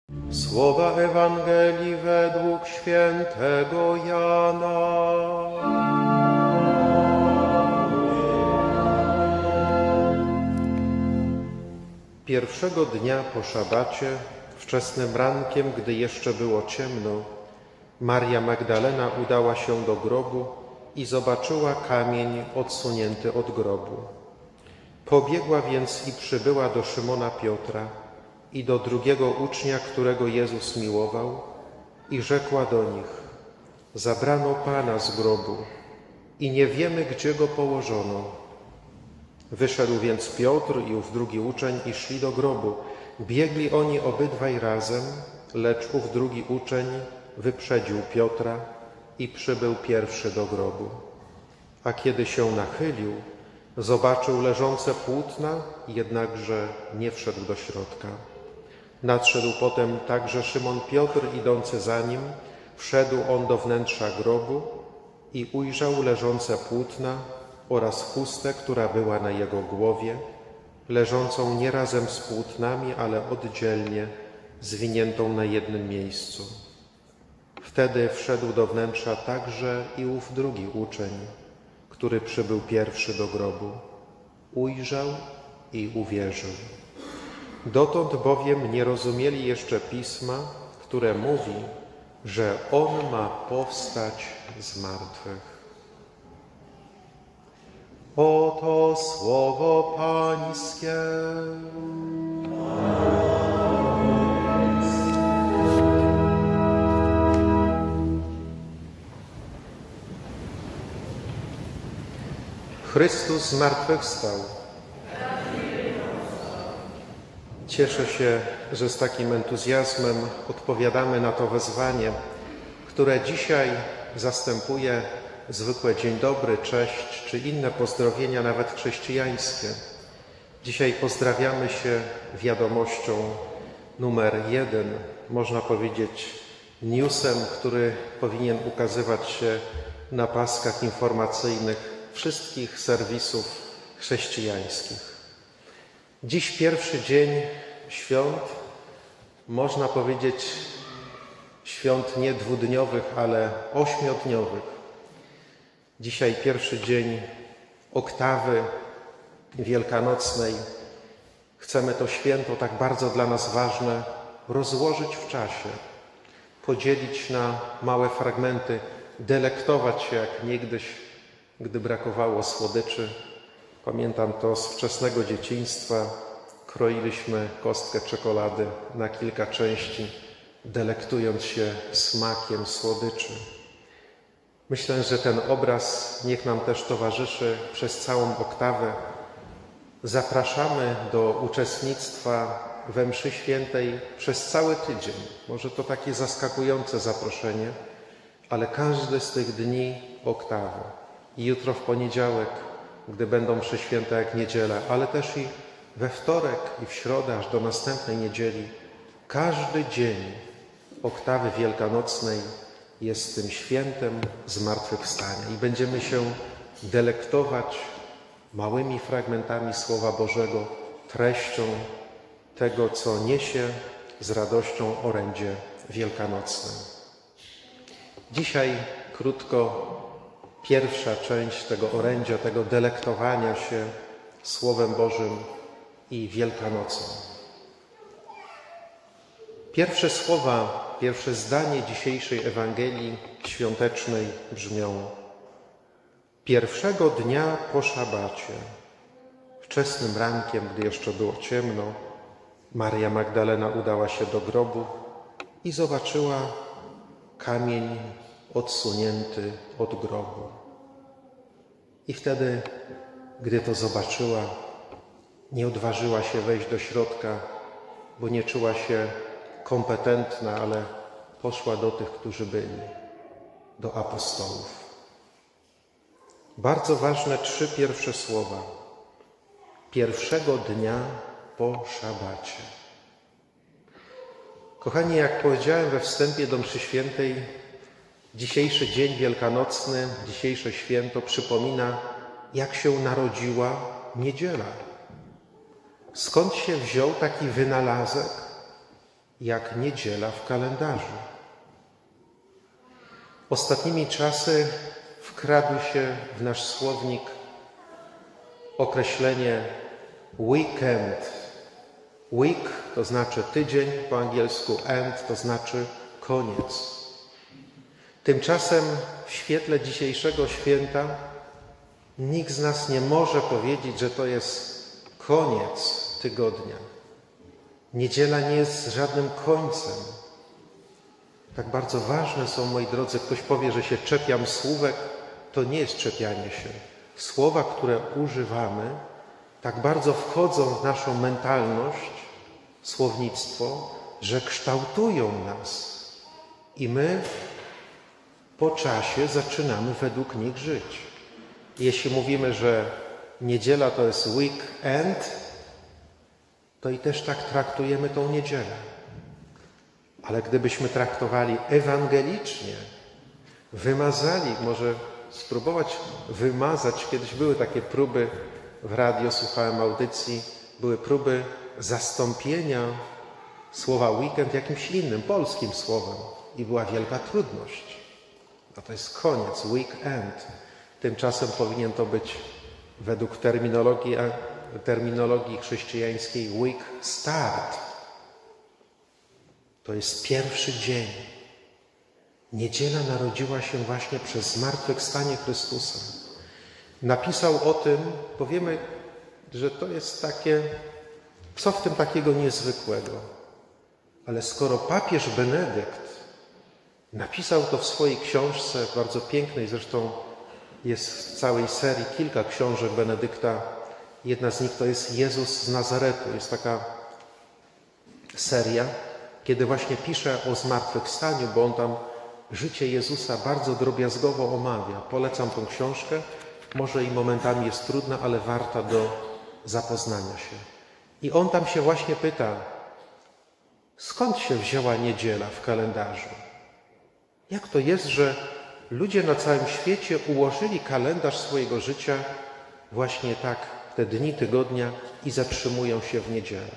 Słowa Ewangelii według świętego Jana. Pierwszego dnia po szabacie, wczesnym rankiem, gdy jeszcze było ciemno, Maria Magdalena udała się do grobu i zobaczyła kamień odsunięty od grobu. Pobiegła więc i przybyła do Szymona Piotra i do drugiego ucznia, którego Jezus miłował, i rzekła do nich: zabrano Pana z grobu i nie wiemy, gdzie go położono. Wyszedł więc Piotr i ów drugi uczeń i szli do grobu. Biegli oni obydwaj razem, lecz ów drugi uczeń wyprzedził Piotra i przybył pierwszy do grobu. A kiedy się nachylił, zobaczył leżące płótna, jednakże nie wszedł do środka. Nadszedł potem także Szymon Piotr, idący za nim. Wszedł on do wnętrza grobu i ujrzał leżące płótna oraz chustę, która była na jego głowie, leżącą nie razem z płótnami, ale oddzielnie, zwiniętą na jednym miejscu. Wtedy wszedł do wnętrza także i ów drugi uczeń, który przybył pierwszy do grobu. Ujrzał i uwierzył. Dotąd bowiem nie rozumieli jeszcze Pisma, które mówi, że On ma powstać z martwych. Oto słowo Pańskie. Chrystus zmartwychwstał. Cieszę się, że z takim entuzjazmem odpowiadamy na to wezwanie, które dzisiaj zastępuje zwykłe dzień dobry, cześć czy inne pozdrowienia, nawet chrześcijańskie. Dzisiaj pozdrawiamy się wiadomością numer 1, można powiedzieć newsem, który powinien ukazywać się na paskach informacyjnych wszystkich serwisów chrześcijańskich. Dziś pierwszy dzień świąt, można powiedzieć świąt nie dwudniowych, ale 8-dniowych. Dzisiaj pierwszy dzień oktawy wielkanocnej. Chcemy to święto, tak bardzo dla nas ważne, rozłożyć w czasie, podzielić na małe fragmenty, delektować się jak niegdyś, gdy brakowało słodyczy. Pamiętam to z wczesnego dzieciństwa. Kroiliśmy kostkę czekolady na kilka części, delektując się smakiem słodyczy. Myślę, że ten obraz niech nam też towarzyszy przez całą oktawę. Zapraszamy do uczestnictwa we mszy świętej przez cały tydzień. Może to takie zaskakujące zaproszenie, ale każdy z tych dni oktawy. I jutro w poniedziałek, gdy będą msze święte jak niedziela, ale też i we wtorek i w środę, aż do następnej niedzieli. Każdy dzień oktawy wielkanocnej jest tym świętem zmartwychwstania i będziemy się delektować małymi fragmentami Słowa Bożego, treścią tego, co niesie z radością orędzie wielkanocne. Dzisiaj krótko pierwsza część tego orędzia, tego delektowania się Słowem Bożym i Wielkanocą. Pierwsze słowa, pierwsze zdanie dzisiejszej Ewangelii świątecznej brzmią: pierwszego dnia po szabacie, wczesnym rankiem, gdy jeszcze było ciemno, Maria Magdalena udała się do grobu i zobaczyła kamień odsunięty od grobu. I wtedy, gdy to zobaczyła, nie odważyła się wejść do środka, bo nie czuła się kompetentna, ale poszła do tych, którzy byli, do apostołów. Bardzo ważne 3 pierwsze słowa. Pierwszego dnia po szabacie. Kochani, jak powiedziałem we wstępie do mszy świętej, dzisiejszy dzień wielkanocny, dzisiejsze święto przypomina, jak się narodziła niedziela. Skąd się wziął taki wynalazek, jak niedziela w kalendarzu. Ostatnimi czasy wkradły się w nasz słownik określenie weekend. Week to znaczy tydzień po angielsku, end to znaczy koniec. Tymczasem w świetle dzisiejszego święta nikt z nas nie może powiedzieć, że to jest koniec tygodnia. Niedziela nie jest żadnym końcem. Tak bardzo ważne są, moi drodzy, ktoś powie, że się czepiam słówek, to nie jest czepianie się. Słowa, które używamy, tak bardzo wchodzą w naszą mentalność, słownictwo, że kształtują nas. I my po czasie zaczynamy według nich żyć. Jeśli mówimy, że niedziela to jest weekend, to i też tak traktujemy tą niedzielę. Ale gdybyśmy traktowali ewangelicznie, wymazali, może spróbować wymazać, kiedyś były takie próby, w radio słuchałem audycji, były próby zastąpienia słowa weekend jakimś innym, polskim słowem i była wielka trudność. No to jest koniec, weekend. Tymczasem powinien to być według terminologii chrześcijańskiej week start. To jest pierwszy dzień. Niedziela narodziła się właśnie przez zmartwychwstanie Chrystusa. Napisał o tym, powiemy, że to jest takie, co w tym takiego niezwykłego. Ale skoro papież Benedykt napisał to w swojej książce, bardzo pięknej, zresztą jest w całej serii kilka książek Benedykta. Jedna z nich to jest Jezus z Nazaretu. Jest taka seria, kiedy właśnie pisze o zmartwychwstaniu, bo on tam życie Jezusa bardzo drobiazgowo omawia. Polecam tą książkę. Może i momentami jest trudna, ale warta do zapoznania się. I on tam się właśnie pyta, skąd się wzięła niedziela w kalendarzu? Jak to jest, że ludzie na całym świecie ułożyli kalendarz swojego życia właśnie tak, te dni tygodnia i zatrzymują się w niedzielę?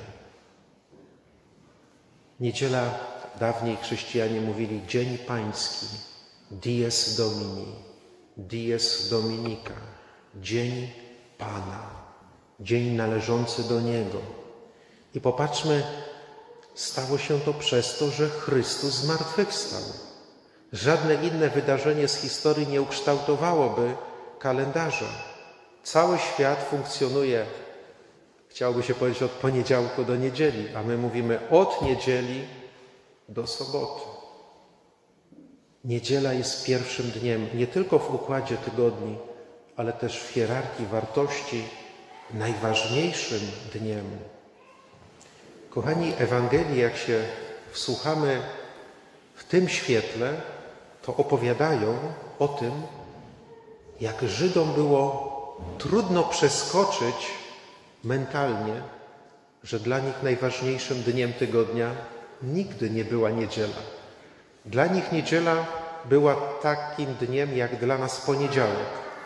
Niedziela, dawniej chrześcijanie mówili dzień pański, dies domini, dies dominica, dzień Pana, dzień należący do Niego. I popatrzmy, stało się to przez to, że Chrystus zmartwychwstał. Żadne inne wydarzenie z historii nie ukształtowałoby kalendarza. Cały świat funkcjonuje, chciałoby się powiedzieć, od poniedziałku do niedzieli, a my mówimy od niedzieli do soboty. Niedziela jest pierwszym dniem, nie tylko w układzie tygodni, ale też w hierarchii wartości najważniejszym dniem. Kochani, Ewangelii, jak się wsłuchamy w tym świetle, to opowiadają o tym, jak Żydom było trudno przeskoczyć mentalnie, że dla nich najważniejszym dniem tygodnia nigdy nie była niedziela. Dla nich niedziela była takim dniem, jak dla nas poniedziałek.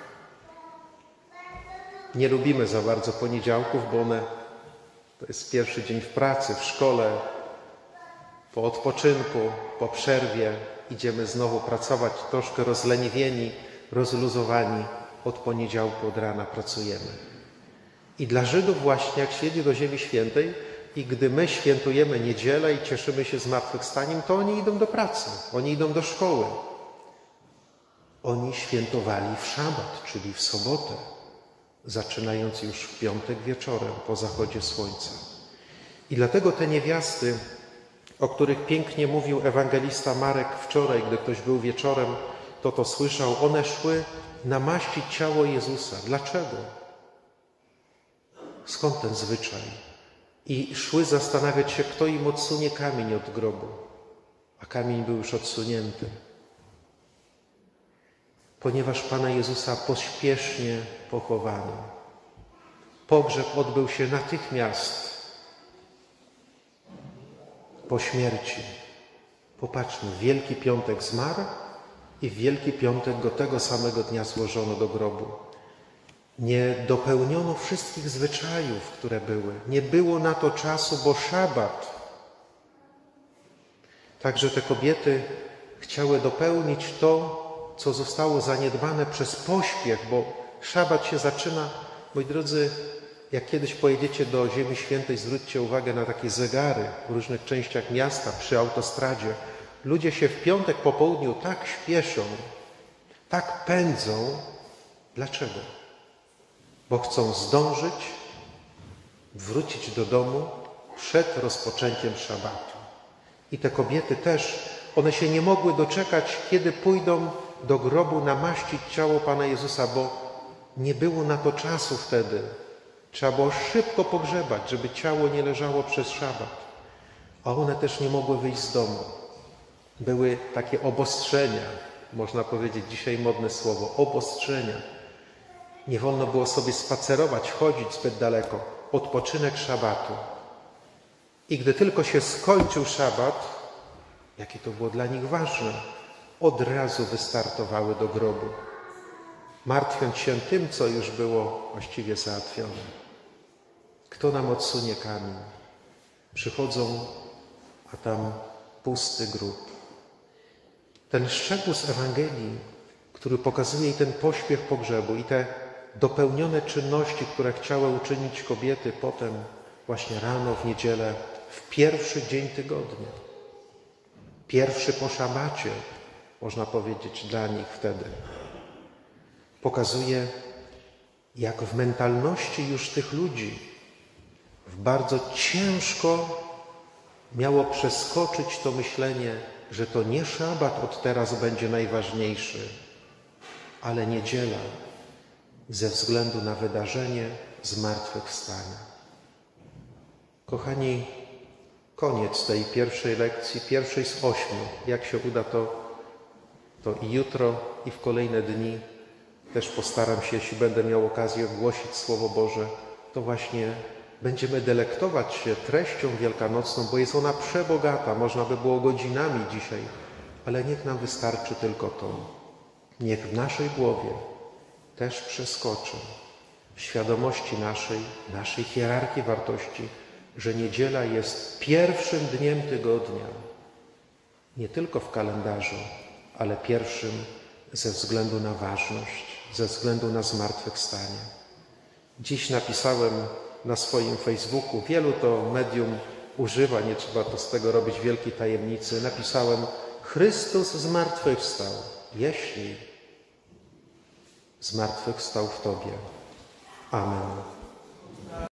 Nie lubimy za bardzo poniedziałków, bo to jest pierwszy dzień w pracy, w szkole, po odpoczynku, po przerwie idziemy znowu pracować, troszkę rozleniwieni, rozluzowani. Od poniedziałku, od rana pracujemy. I dla Żydów właśnie, jak świeci do Ziemi Świętej i gdy my świętujemy niedzielę i cieszymy się zmartwychwstaniem, to oni idą do pracy, oni idą do szkoły. Oni świętowali w szabat, czyli w sobotę, zaczynając już w piątek wieczorem, po zachodzie słońca. I dlatego te niewiasty, o których pięknie mówił ewangelista Marek wczoraj, gdy ktoś był wieczorem, to słyszał, one szły namaścić ciało Jezusa. Dlaczego? Skąd ten zwyczaj? I szły zastanawiać się, kto im odsunie kamień od grobu. A kamień był już odsunięty. Ponieważ Pana Jezusa pośpiesznie pochowano. Pogrzeb odbył się natychmiast po śmierci. Popatrzmy, w Wielki Piątek zmarł i w Wielki Piątek go tego samego dnia złożono do grobu. Nie dopełniono wszystkich zwyczajów, które były. Nie było na to czasu, bo szabat Także te kobiety chciały dopełnić to, co zostało zaniedbane przez pośpiech, bo szabat się zaczyna. Moi drodzy, jak kiedyś pojedziecie do Ziemi Świętej, zwróćcie uwagę na takie zegary w różnych częściach miasta, przy autostradzie. Ludzie się w piątek po południu tak śpieszą, tak pędzą. Dlaczego? Bo chcą zdążyć, wrócić do domu przed rozpoczęciem szabatu. I te kobiety też, one się nie mogły doczekać, kiedy pójdą do grobu namaścić ciało Pana Jezusa, bo nie było na to czasu wtedy. Trzeba było szybko pogrzebać, żeby ciało nie leżało przez szabat. A one też nie mogły wyjść z domu. Były takie obostrzenia, można powiedzieć dzisiaj modne słowo, obostrzenia. Nie wolno było sobie spacerować, chodzić zbyt daleko. Odpoczynek szabatu. I gdy tylko się skończył szabat, jakie to było dla nich ważne, od razu wystartowały do grobu, martwiąc się tym, co już było właściwie załatwione. Kto nam odsunie kamień? Przychodzą, a tam pusty grób. Ten szczegół z Ewangelii, który pokazuje i ten pośpiech pogrzebu, i te dopełnione czynności, które chciały uczynić kobiety potem, właśnie rano, w niedzielę, w pierwszy dzień tygodnia. Pierwszy po szabacie, można powiedzieć, dla nich wtedy. Pokazuje, jak w mentalności już tych ludzi bardzo ciężko miało przeskoczyć to myślenie, że to nie szabat od teraz będzie najważniejszy, ale niedziela ze względu na wydarzenie zmartwychwstania. Kochani, koniec tej pierwszej lekcji, pierwszej z 8. Jak się uda, to i jutro, i w kolejne dni też postaram się, jeśli będę miał okazję głosić Słowo Boże, to właśnie będziemy delektować się treścią wielkanocną, bo jest ona przebogata. Można by było godzinami dzisiaj, ale niech nam wystarczy tylko to. Niech w naszej głowie też przeskoczy w świadomości naszej hierarchii wartości, że niedziela jest pierwszym dniem tygodnia, nie tylko w kalendarzu, ale pierwszym ze względu na ważność, ze względu na zmartwychwstanie. Dziś napisałem na swoim Facebooku, wielu to medium używa, nie trzeba to z tego robić wielkiej tajemnicy, napisałem: Chrystus zmartwychwstał, jeśli zmartwychwstał w Tobie. Amen.